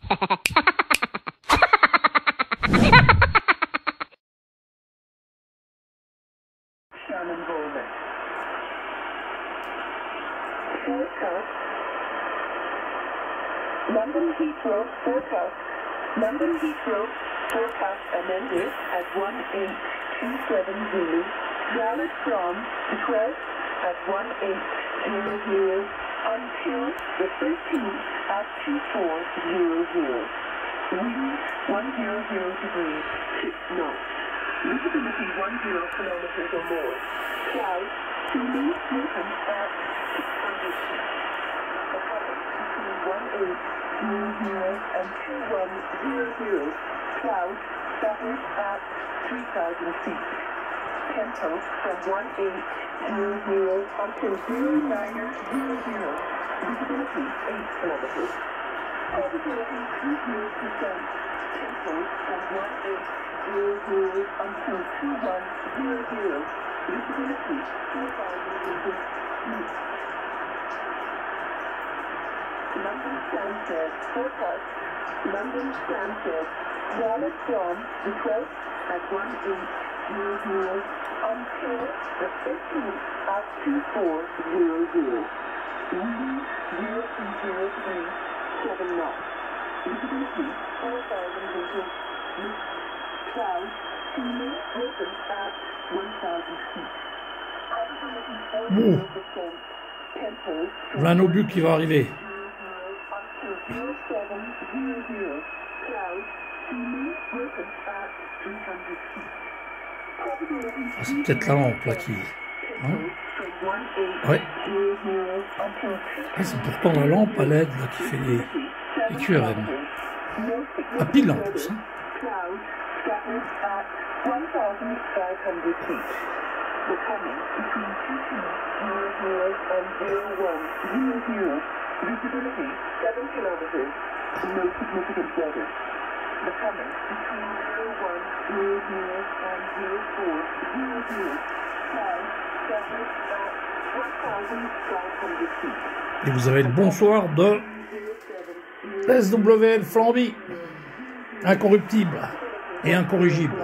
Volmet. Forecast. London Heathrow forecast. London Heathrow forecast amended at 1827 Zulu. Valid from the 12th at 1800 until the 13th at 2400. Wind 100 degrees, 6 knots. Visibility 10 kilometers or more. Clouds to leave movement at 600 feet. The current between 1800 and 2100. Clouds scattered at 3,000 feet. Tempo from 1800 until 0900. Visibility 8 kilometers. Probability 20%. Tempo from 1800 until 2100. Visibility 4,000 meters. London Stansted forecast. London Stansted. Valid from the 12th at 1800 until the 15th at 2400. Wind 0 degrees, 7 knots. Visibility 4,000 meters. Clouds feeling open at 1,000 feet. Probability 40%. Tempo. Voilà un obus qui va arriver. Ah, c'est peut-être la lampe là qui... Hein? Ouais. Ah, c'est pourtant la lampe à LED là, qui fait les QRM. À pile en plus. Hein? Visibility 7 kilometers. No significant weather. The coming between 0100 and 0400. Clouds scattered at 1,500 feet. Et vous avez le bonsoir de SWL Flamby, incorruptible et incorrigible.